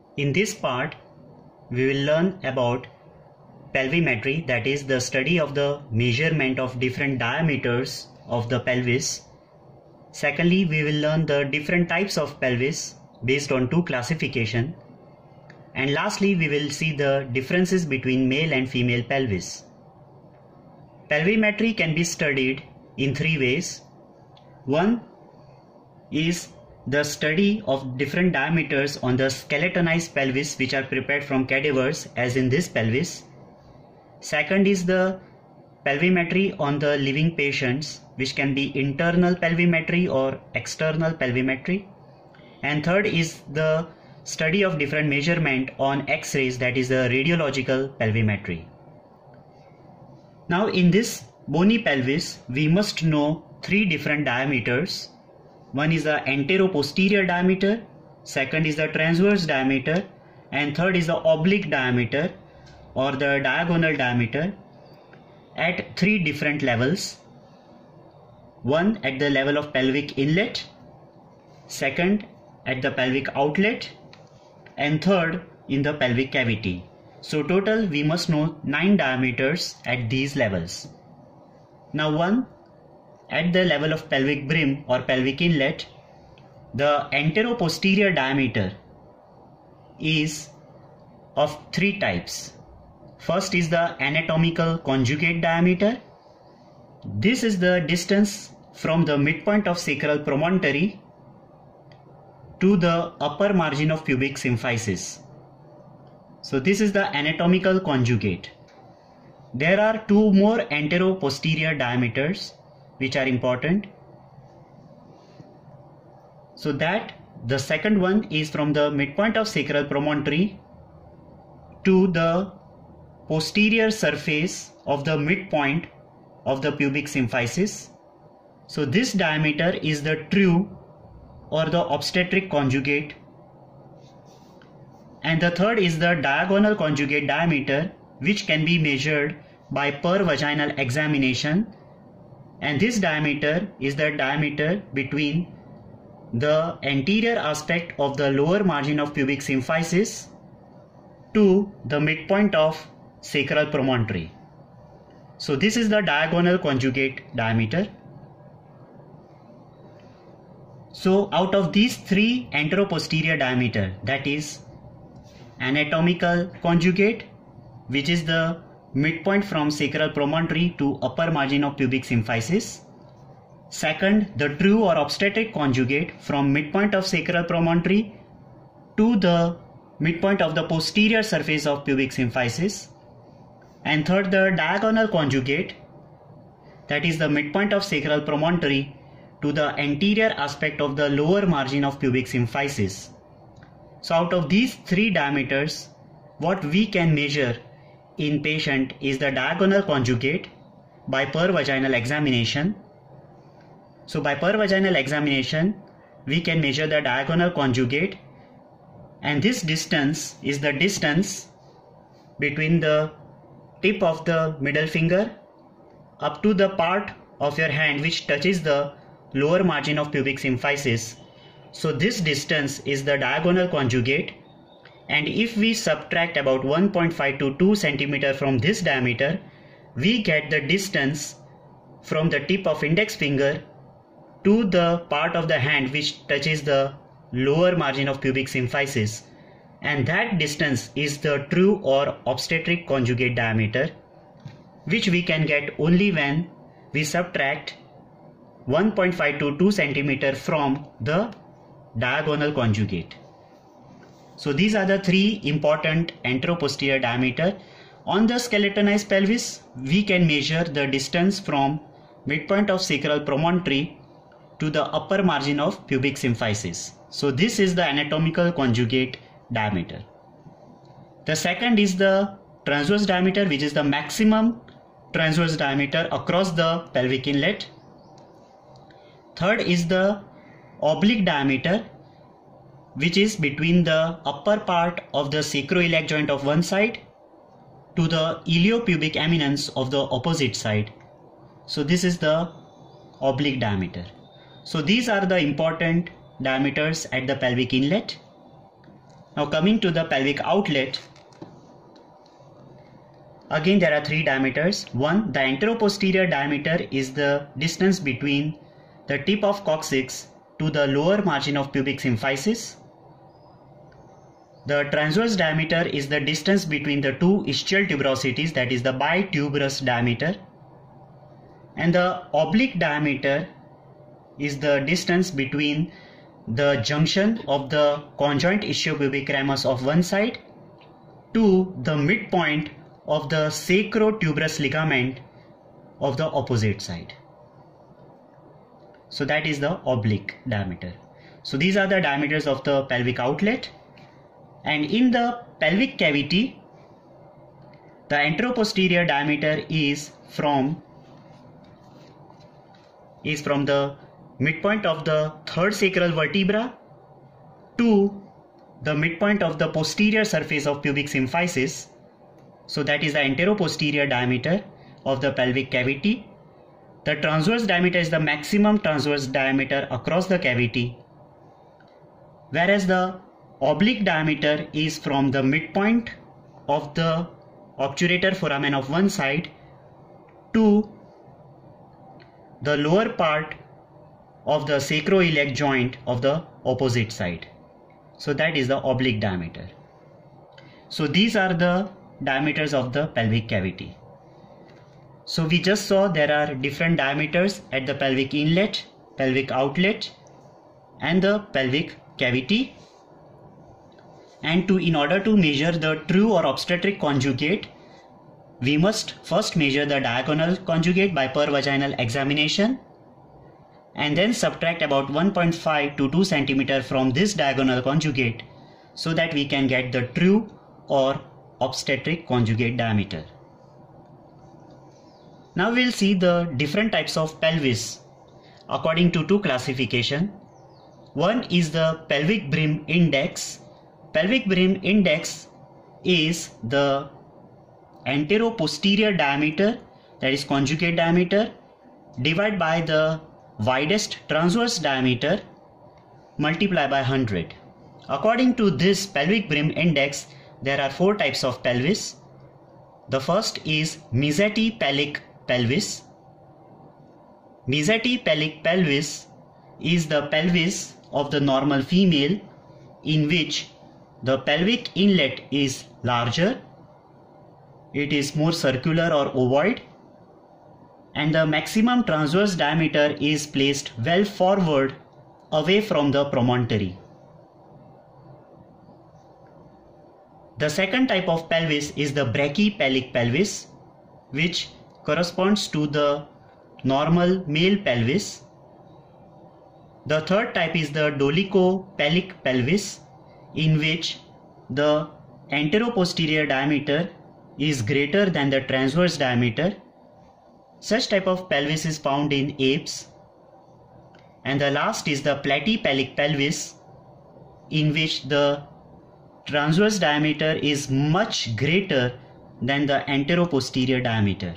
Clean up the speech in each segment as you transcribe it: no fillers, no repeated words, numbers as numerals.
In this part, we will learn about pelvimetry, that is the study of the measurement of different diameters of the pelvis. Secondly, we will learn the different types of pelvis based on two classification. And lastly, we will see the differences between male and female pelvis. Pelvimetry can be studied in three ways. One is the study of different diameters on the skeletonized pelvis which are prepared from cadavers, as in this pelvis. Second is the pelvimetry on the living patients, which can be internal pelvimetry or external pelvimetry. And third is the study of different measurement on X-rays, that is the radiological pelvimetry. Now in this bony pelvis, we must know three different diameters. One is the antero-posterior diameter, second is the transverse diameter, and third is the oblique diameter or the diagonal diameter at three different levels. One at the level of pelvic inlet, second at the pelvic outlet, and third in the pelvic cavity. So total we must know 9 diameters at these levels. Now one at the level of pelvic brim or pelvic inlet, the antero-posterior diameter is of three types. First is the anatomical conjugate diameter. This is the distance from the midpoint of sacral promontory to the upper margin of pubic symphysis. So this is the anatomical conjugate. There are two more antero-posterior diameters which are important. So that the second one is from the midpoint of sacral promontory to the posterior surface of the midpoint of the pubic symphysis. So this diameter is the true or the obstetric conjugate. And the third is the diagonal conjugate diameter, which can be measured by per-vaginal examination. And this diameter is the diameter between the anterior aspect of the lower margin of pubic symphysis to the midpoint of sacral promontory. So this is the diagonal conjugate diameter. So out of these three antero-posterior diameter, that is anatomical conjugate, which is the midpoint from sacral promontory to upper margin of pubic symphysis. Second, the true or obstetric conjugate from midpoint of sacral promontory to the midpoint of the posterior surface of pubic symphysis. And third, the diagonal conjugate, that is the midpoint of sacral promontory to the anterior aspect of the lower margin of pubic symphysis. So out of these three diameters, what we can measure in patient is the diagonal conjugate by per-vaginal examination. So by per-vaginal examination, we can measure the diagonal conjugate, and this distance is the distance between the tip of the middle finger up to the part of your hand which touches the lower margin of pubic symphysis. So this distance is the diagonal conjugate, and if we subtract about 1.5 to 2 cm from this diameter, we get the distance from the tip of index finger to the part of the hand which touches the lower margin of pubic symphysis, and that distance is the true or obstetric conjugate diameter, which we can get only when we subtract 1.5 to 2 cm from the diagonal conjugate. So these are the three important antero-posterior diameter. On the skeletonized pelvis, we can measure the distance from midpoint of sacral promontory to the upper margin of pubic symphysis. So this is the anatomical conjugate diameter. The second is the transverse diameter, which is the maximum transverse diameter across the pelvic inlet. Third is the oblique diameter, which is between the upper part of the sacroiliac joint of one side to the iliopubic eminence of the opposite side. So this is the oblique diameter. So these are the important diameters at the pelvic inlet. Now coming to the pelvic outlet, again there are three diameters. One, the anteroposterior diameter is the distance between the tip of coccyx to the lower margin of pubic symphysis. The transverse diameter is the distance between the two ischial tuberosities, that is the bituberous diameter. And the oblique diameter is the distance between the junction of the conjoint ischiopubic ramus of one side to the midpoint of the sacrotuberous ligament of the opposite side. So that is the oblique diameter. So these are the diameters of the pelvic outlet. And in the pelvic cavity, the anteroposterior diameter is from the midpoint of the third sacral vertebra to the midpoint of the posterior surface of pubic symphysis. So that is the anteroposterior diameter of the pelvic cavity. The transverse diameter is the maximum transverse diameter across the cavity, whereas the oblique diameter is from the midpoint of the obturator foramen of one side to the lower part of the sacroiliac joint of the opposite side. So that is the oblique diameter. So these are the diameters of the pelvic cavity. So we just saw there are different diameters at the pelvic inlet, pelvic outlet and the pelvic cavity. And in order to measure the true or obstetric conjugate, we must first measure the diagonal conjugate by pervaginal examination and then subtract about 1.5 to 2 cm from this diagonal conjugate so that we can get the true or obstetric conjugate diameter. Now we'll see the different types of pelvis according to two classifications. One is the pelvic brim index. Pelvic brim index is the anteroposterior diameter, that is conjugate diameter, divided by the widest transverse diameter multiplied by 100. According to this pelvic brim index, there are four types of pelvis. The first is mesatipelvic pelvis. Mesatipelvic pelvis is the pelvis of the normal female in which the pelvic inlet is larger, it is more circular or ovoid, and the maximum transverse diameter is placed well forward away from the promontory. The second type of pelvis is the brachypelvic pelvis, which corresponds to the normal male pelvis. The third type is the dolicopelvic pelvis, in which the anteroposterior diameter is greater than the transverse diameter. Such type of pelvis is found in apes. And the last is the platypelvic pelvis, in which the transverse diameter is much greater than the anteroposterior diameter.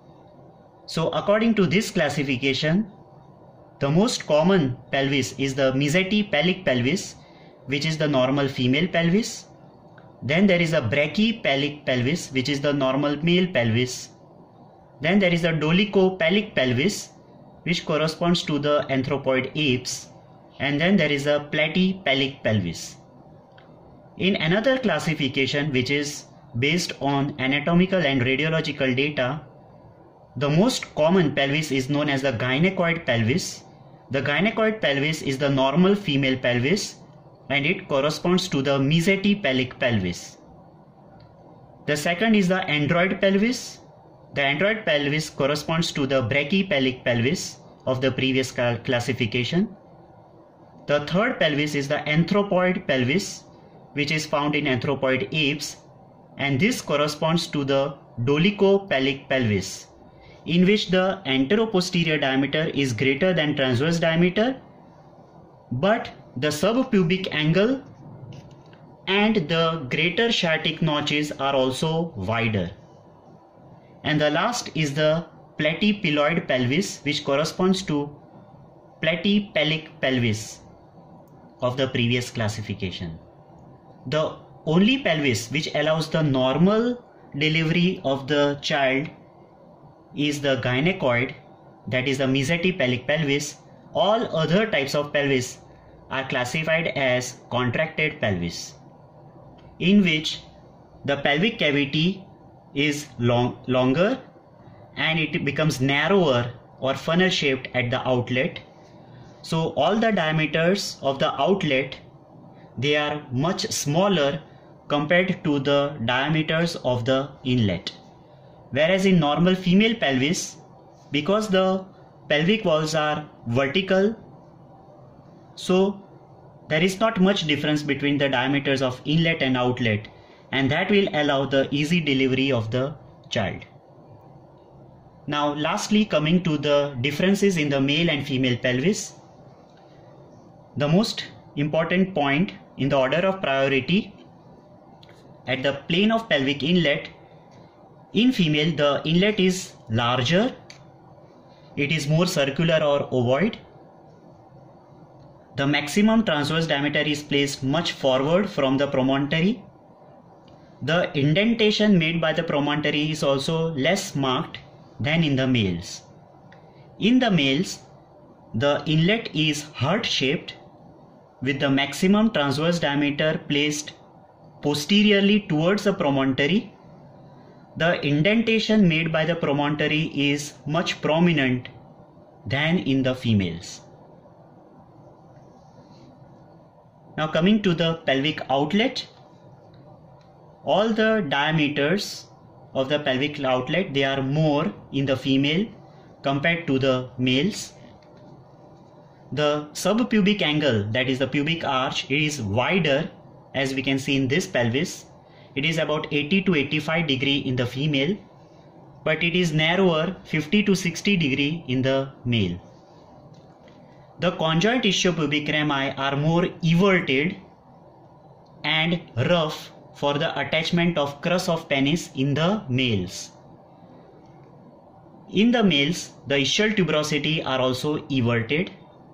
So according to this classification, the most common pelvis is the mesatipelvic pelvis, which is the normal female pelvis. Then there is a brachypelvic pelvis, which is the normal male pelvis. Then there is a dolicopelvic pelvis, which corresponds to the anthropoid apes. And then there is a platypelvic pelvis. In another classification, which is based on anatomical and radiological data, the most common pelvis is known as the gynecoid pelvis. The gynecoid pelvis is the normal female pelvis, and it corresponds to the mesatipelvic pelvis. The second is the android pelvis. The android pelvis corresponds to the brachypelvic pelvis of the previous classification. The third pelvis is the anthropoid pelvis, which is found in anthropoid apes, and this corresponds to the dolicopelvic pelvis, in which the anteroposterior diameter is greater than transverse diameter, but the subpubic angle and the greater sciatic notches are also wider. And the last is the platypeloid pelvis, which corresponds to platypelvic pelvis of the previous classification. the only pelvis which allows the normal delivery of the child is the gynecoid, that is the mesopelvic pelvis. All other types of pelvis are classified as contracted pelvis, in which the pelvic cavity is longer and it becomes narrower or funnel shaped at the outlet. So all the diameters of the outlet, they are much smaller compared to the diameters of the inlet. Whereas in normal female pelvis, because the pelvic walls are vertical, so there is not much difference between the diameters of inlet and outlet, and that will allow the easy delivery of the child. Now lastly, coming to the differences in the male and female pelvis. The most important point in the order of priority, at the plane of pelvic inlet, in female the inlet is larger, it is more circular or ovoid. The maximum transverse diameter is placed much forward from the promontory. The indentation made by the promontory is also less marked than in the males. In the males, the inlet is heart shaped with the maximum transverse diameter placed posteriorly towards the promontory. The indentation made by the promontory is much prominent than in the females. Now coming to the pelvic outlet, all the diameters of the pelvic outlet, they are more in the female compared to the males. The subpubic angle, that is the pubic arch, is wider, as we can see in this pelvis. It is about 80 to 85 degree in the female, but it is narrower 50 to 60 degree in the male. The conjoint ischiopubic rami are more everted and rough for the attachment of crus of penis in the males. In the males, the ischial tuberosity are also everted.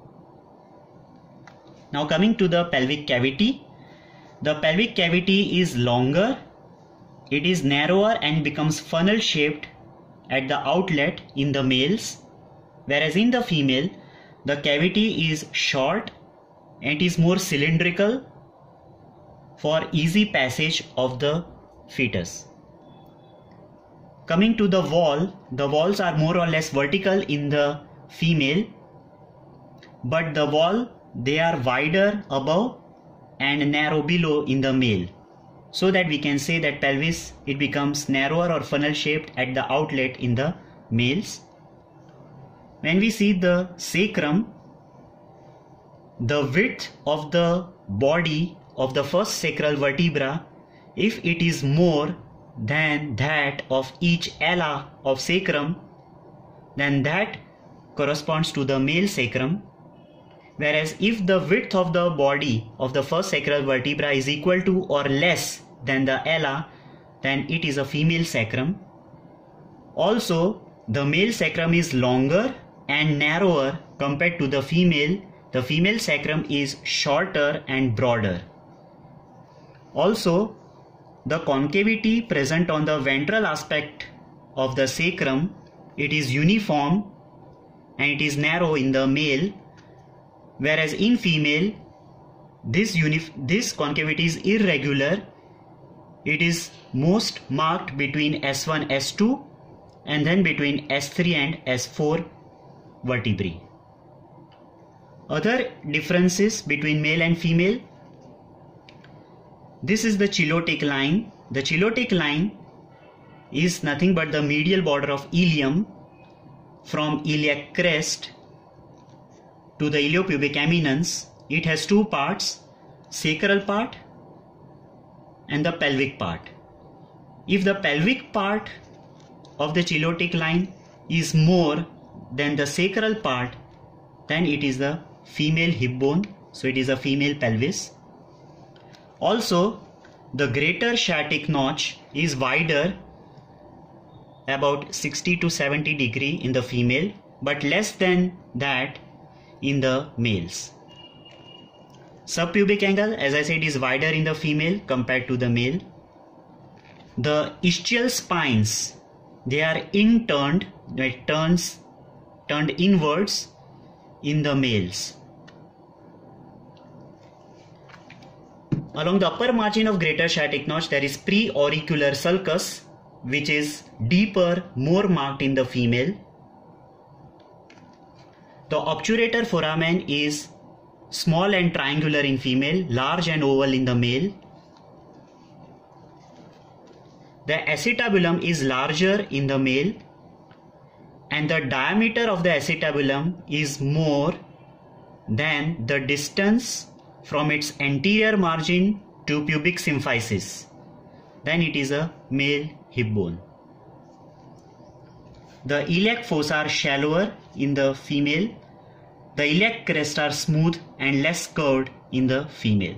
Now coming to the pelvic cavity. The pelvic cavity is longer, it is narrower and becomes funnel shaped at the outlet in the males, whereas in the female, the cavity is short and is more cylindrical for easy passage of the fetus. Coming to the walls are more or less vertical in the female, but the wall, they are wider above and narrow below in the male, so that we can say that pelvis, it becomes narrower or funnel shaped at the outlet in the males. When we see the sacrum, the width of the body of the first sacral vertebra, if it is more than that of each ala of sacrum, then that corresponds to the male sacrum. Whereas if the width of the body of the first sacral vertebra is equal to or less than the ala, then it is a female sacrum. Also, the male sacrum is longer and narrower compared to the female. The female sacrum is shorter and broader. Also, the concavity present on the ventral aspect of the sacrum, it is uniform and it is narrow in the male, whereas in female this concavity is irregular. It is most marked between S1, S2 and then between S3 and S4 vertebrae. Other differences between male and female. This is the chilotic line. The chilotic line is nothing but the medial border of ilium from iliac crest to the iliopubic eminence. It has two parts, sacral part and the pelvic part. If the pelvic part of the chilotic line is more than the sacral part, then it is the female hip bone, so it is a female pelvis. Also, the greater sciatic notch is wider, about 60 to 70 degree in the female, but less than that in the males. Subpubic angle, as I said, is wider in the female compared to the male. The ischial spines, they are inturned, turned inwards in the males. Along the upper margin of greater sciatic notch, there is preauricular sulcus, which is deeper, more marked in the female. The obturator foramen is small and triangular in female, large and oval in the male. The acetabulum is larger in the male, and the diameter of the acetabulum is more than the distance from its anterior margin to pubic symphysis. Then it is a male hip bone. The iliac fossa are shallower in the female. The iliac crests are smooth and less curved in the female.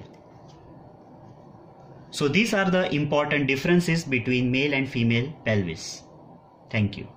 So these are the important differences between male and female pelvis. Thank you.